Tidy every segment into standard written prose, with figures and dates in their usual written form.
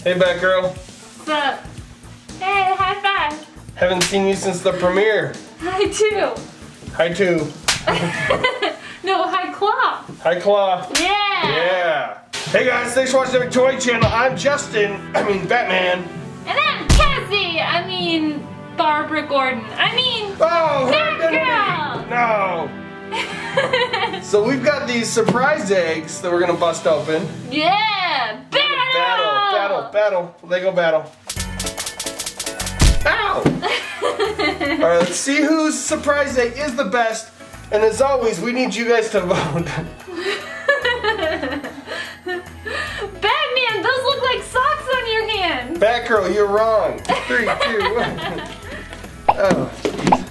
Hey, Batgirl. What's up? Hey, high five. Haven't seen you since the premiere. Hi, too. Hi, too. No, hi, Claw. Hi, Claw. Yeah. Yeah. Hey, guys. Thanks for watching the Victoria channel. I'm Batman. And I'm Cassie. Barbara Gordon. Oh, Batgirl. No. So we've got these surprise eggs that we're gonna bust open. Yeah. Battle. Lego battle. Ow! Alright, let's see whose surprise egg is the best. And as always, we need you guys to vote. Batman, those look like socks on your hands. Batgirl, you're wrong. 3, 2, 1. Oh, jeez.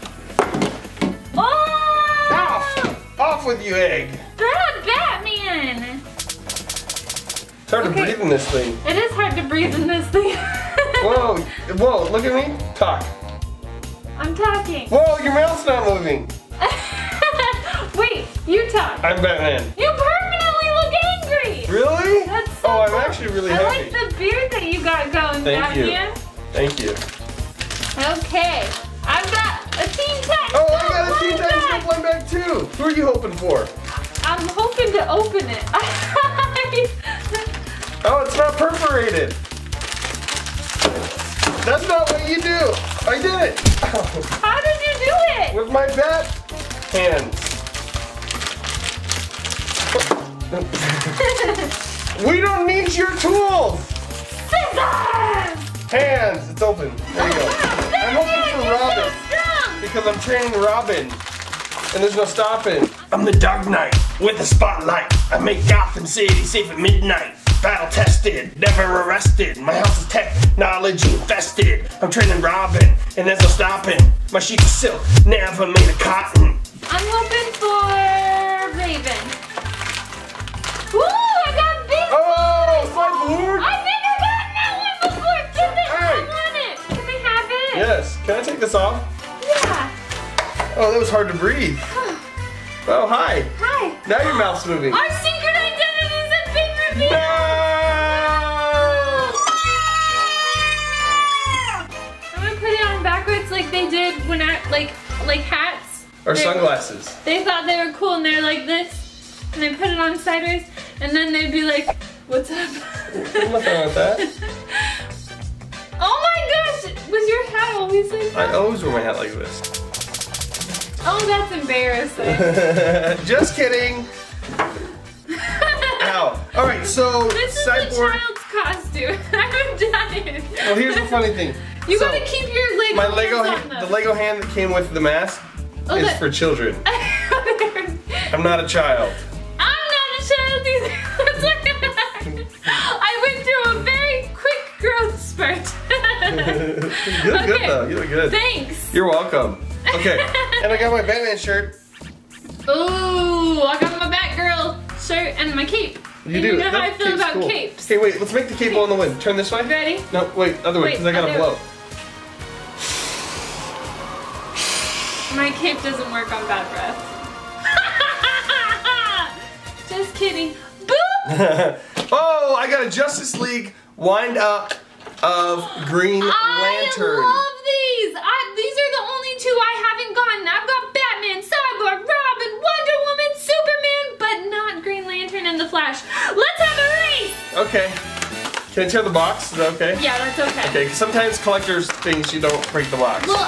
Oh! Off with you, egg. Batman! It's hard to breathe in this thing. It is hard to breathe in this thing. Whoa, look at me. Talk. I'm talking. Whoa, your mouth's not moving. Wait, you talk. I'm Batman. You permanently look angry. Really? That's so I'm cool. actually really I happy. like the beard that you got going, Thank you. Batman. Thank you. Okay, I've got a Teen Titans. Oh, I got a Teen Titans Go Blind Bag too. Who are you hoping for? I'm hoping to open it. Oh, it's not perforated. That's not what you do. I did it. How did you do it? With my bat hands. We don't need your tools. Scissors! Hands. It's open. There you go. I'm hoping for Robin. Because I'm training Robin. And there's no stopping. I'm the Dark Knight with the spotlight. I make Gotham City safe at midnight. Battle tested, never arrested. My house is technology infested. I'm training Robin, and there's no stopping. My sheets of silk, never made of cotton. I'm hoping for Raven. Ooh, I got big Oh, slide I've never gotten that one before. Give it. Hey. I want it. Can I have it? Yes. Can I take this off? Yeah. Oh, that was hard to breathe. Oh, hi. Hi. Now your mouth's moving. Our secret identities have been revealed. No! I'm gonna put it on backwards like they did when like hats. Or sunglasses. They thought they were cool and they're like this, and they put it on sideways, and then they'd be like, "What's up?" Nothing wrong with that. Oh my gosh! Was your hat always like that? I always wear my hat like this. Oh, that's embarrassing. Just kidding. Ow. All right, so This is Cyborg. a child's costume. I'm dying. Well, here's the funny thing. You So, gotta keep your Lego my Lego hands hand, on the them. Lego hand that came with the mask Oh, is that- for children. I'm not a child. I'm not a child either. I went through a very quick growth spurt. You look good Okay. though. You look good. Thanks. You're welcome. Okay, and I got my Batman shirt. Ooh, I got my Batgirl shirt and my cape. You And do. You know how I That feel cape's about cool. capes. Hey, wait. Let's make the cape blow in the wind. Turn this way. Ready? No, wait. Other way, Wait, because I gotta other- blow. My cape doesn't work on bad breath. Just kidding. Boop! Oh, I got a Justice League wind up of Green Lantern. I love these. These are the only two I haven't gotten. I've got Batman, Cyborg, Robin, Wonder Woman, Superman, but not Green Lantern and the Flash. Let's have a race. Okay. Can I tear the box? Is that okay? Yeah, that's okay. Okay, 'cause sometimes collectors things you don't break the box. Well,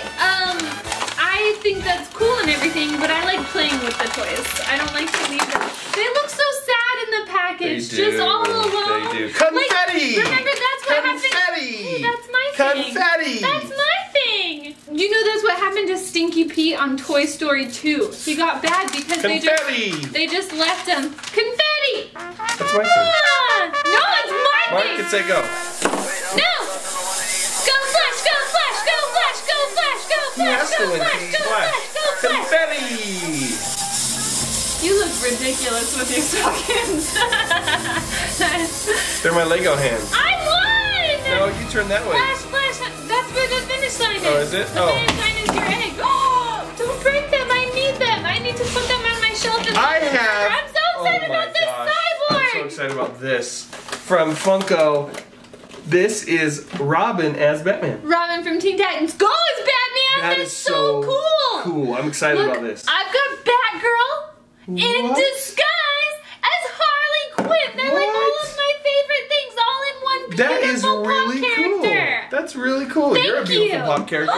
I think that's cool and everything, but I like playing with the toys. I don't like to leave them. They look so sad in the package, They do. just all alone. They do. Confetti! Like, remember, that's what happened. Confetti! Hey, that's my thing. Confetti! That's my thing. You know that's what happened to Stinky Pete on Toy Story 2. He got bad because Confetti! they just left him. Confetti! That's my thing. Ah, no, it's my Mark, thing. can say go. No! Go Flash! Go Flash! Go Flash! Go Flash! Go He has Flash! to Go win. Flash! Team Go Flash. Flash! Go Flash! Confetti! You look ridiculous with your stockings. They're my Lego hands. I won! No, you turn that way. Flash, Flash, that's where the finish line is. Oh, is it? The Oh. finish line is your egg. Oh, don't break them. I need them. I need to put them on my shelf. And I have. I'm so excited Oh my about this gosh. cyborg. I'm so excited about this. from Funko. This is Robin as Batman. Robin from Teen Titans Go as Batman. That That's is so cool. Cool. I'm excited Look, about this. I've got Batgirl in disguise as Harley Quinn. They're like all of my favorite things, all in one That is beautiful really pop cool. character. That's really cool. Thank You're a beautiful you. pop character.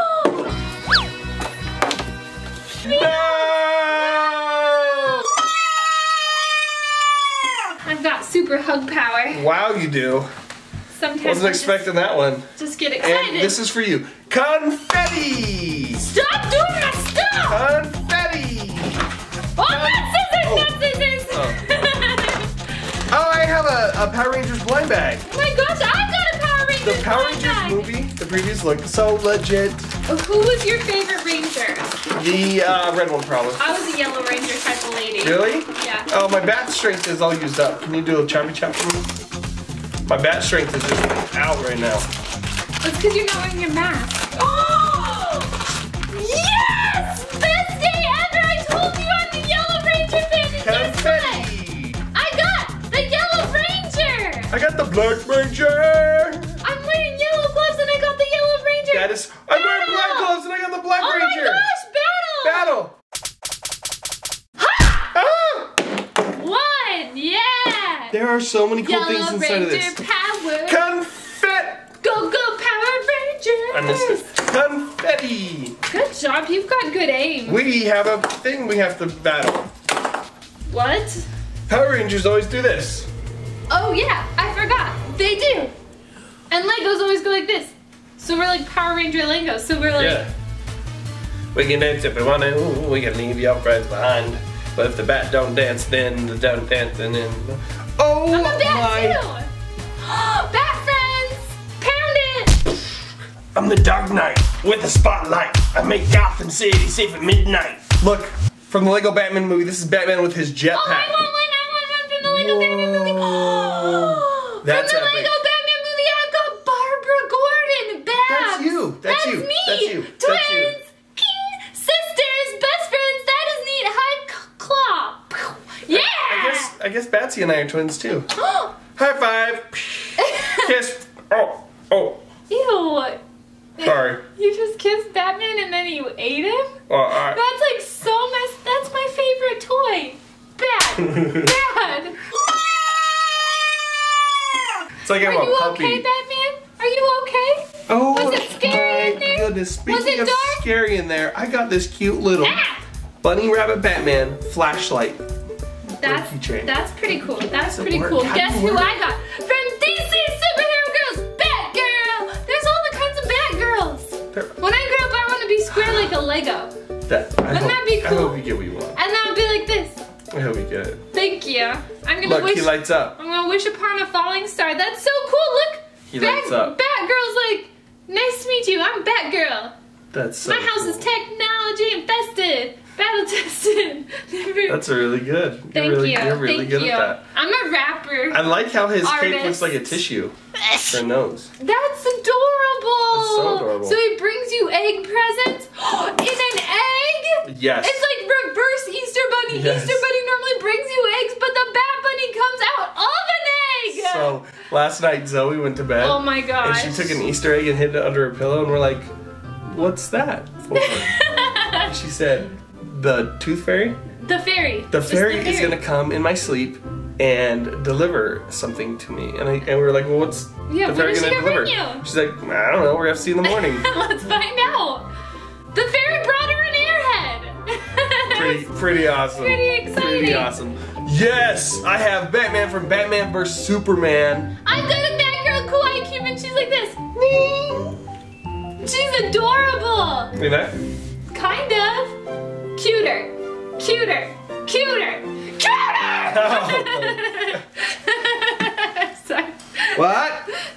I've got super hug power. Wow, you do. Sometimes Wasn't I expecting that one. just get excited. And this is for you. Confetti! Stop doing that stuff! Confetti! Oh, not scissors, not scissors! Oh, I have a Power Rangers blind bag. Oh my gosh, I've got a Power Rangers The Power blind Rangers bag. movie, the previous look, so legit. Who was your favorite Ranger? The red one, probably. I was a Yellow Ranger type of lady. Really? Yeah. Oh, my bat strength is all used up. Can you do a choppy chop for me? My bat strength is just out right now. That's because you're not wearing your mask. Oh! Yes! Best day ever! I told you I'm the Yellow Ranger fan, and guess what? Confetti! I got the Yellow Ranger! I got the Black Ranger! I'm wearing yellow gloves and I got the Yellow Ranger! That is, I'm wearing black gloves and I got the Black Oh Ranger! my gosh, battle! Battle! One! Yeah! There are so many cool Yellow things inside Ranger of this. power! Confetti! Go, go, Power Rangers! I missed it. Confetti! Good job, you've got good aim. We have a thing we have to battle. What? Power Rangers always do this. Oh yeah, I forgot. They do. And Legos always go like this. So we're like Power Ranger Legos. So we're like, Yeah. We can dance if we want to. We can leave your friends behind. But if the bat don't dance, then the don't dance, and then. Oh I'm a bat my! too. Bat friends, pound it. I'm the Dark Knight with the spotlight. I make Gotham City safe at midnight. Look, from the Lego Batman movie, this is Batman with his jetpack. Oh, I want one from the Lego Batman movie. That's from the epic. Lego Batman movie, I've got Barbara Gordon. Babs. That's you. That's you. me. That's you. Twins. That's you. King sisters. Best friends. That is neat. High claw. Yeah. I guess Batsy and I are twins too. High five. Kiss. Oh. Ew. Sorry. You just kissed Batman and then you ate him? Well, That's like so messed. That's my favorite toy. Bad. Bad. it's like I'm Are a you puppy. okay, Batman? Are you okay? Oh Was it scary in my there? goodness! Was Speaking it of dark? scary in there, I got this cute little Ah! bunny rabbit Batman flashlight. keychain. That's pretty cool. That's Does it pretty work? cool. How do Guess you who work? I got? From DC Superhero Girls, Batgirl! There's all the kinds of Batgirls. When I grow up, I want to be square like a Lego. Wouldn't that be I cool? hope you get what you want. And then I'll be like this. I hope you get it. Thank you. I'm gonna Look, wish. he lights up. I'm gonna wish upon a falling star. That's so cool. Look. He lights up. Batgirl's like, nice to meet you. I'm Batgirl. That's so My house is cool. technology infested, battle tested. That's really good. Thank You're really, you. You're really Thank good you. at that. I'm a rapper. I like how his cape Artist. looks like a tissue for a nose. That's adorable. That's so adorable. So he brings you egg presents in an egg. Yes. It's like reverse Easter Bunny. Yes. Easter Bunny normally brings you eggs, but the Bat Bunny comes out of an egg. So last night Zoe went to bed. Oh my gosh. And she took an Easter egg and hid it under her pillow, and we're like, "What's that for?" And she said, "The Tooth Fairy. The fairy. The Just fairy is gonna come in my sleep and deliver something to me." And we were like, "Well, what's Yeah, the what fairy is she gonna gonna deliver?" bring you? She's like, "I don't know. We're gonna have to see in the morning." Let's find out. The fairy brought her an airhead. Pretty awesome. Pretty exciting. Pretty awesome. Yes, I have Batman from Batman vs Superman. I've got a Batgirl kawaii cube and she's like this. She's adorable. Look at that. Kind of. Cuter. Cuter. Cuter. Cuter! Sorry. What?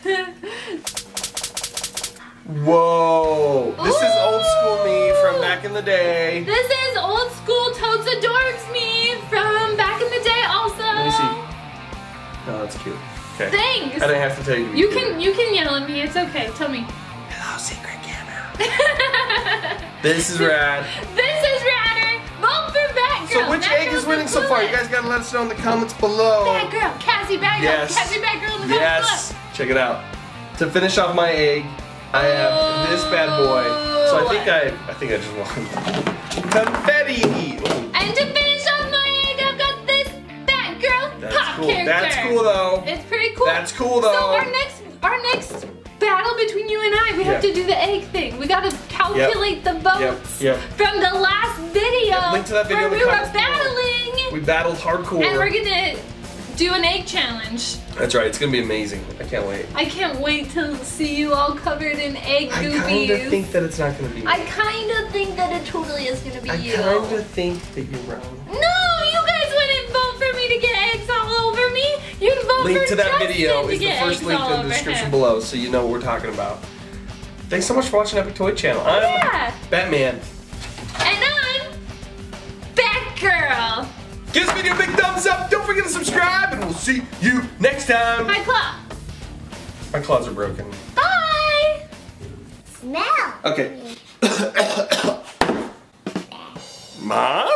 Whoa! This is old school me from back in the day. This is old school Toads Adorks me from back in the day also. Let me see. Oh, that's cute. Okay. Thanks. I didn't have to tell you. To be You cute. can yell at me. It's okay. Tell me. Hello, secret camera. This is rad. This is Radder. Vote for Batgirl. So Which egg is winning so far? You guys gotta let us know in the comments below. Bad girl, Cassie bad girl, Yes. Cassie bad girl in the comments Yes. Check it out. To finish off my egg, I have this bad boy. So I think I just won. Confetti. Ooh. And to finish off my egg, I've got this bad girl That's pop cool. character. That's cool though. It's pretty cool. That's cool though. So our next battle between you and I, we have to do the egg thing. We gotta calculate the votes from the last video. Link to that video where in the we were comments below. battling. We battled hardcore. And we're gonna do an egg challenge. That's right. It's gonna be amazing. I can't wait. I can't wait to see you all covered in egg goobies. I kind of think that it's not gonna be me. I kind of think that it totally is gonna be you. I kind of think that you're wrong. No, you guys wouldn't vote for me to get eggs all over me. You'd vote Link for to that Justin video to is the get first eggs link all in the over description him. below, so you know what we're talking about. Thanks so much for watching Epic Toy Channel. I'm Batman. And I'm Batgirl. Give this video a big thumbs up. Don't forget to subscribe, and we'll see you next time. My claw. My claws are broken. Bye. Smell. Okay. Mom?